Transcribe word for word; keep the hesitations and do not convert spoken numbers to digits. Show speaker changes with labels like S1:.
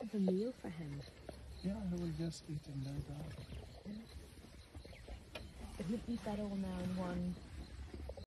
S1: have a meal for him.
S2: Yeah, he will just eat in there.
S1: But he'll eat that all now in one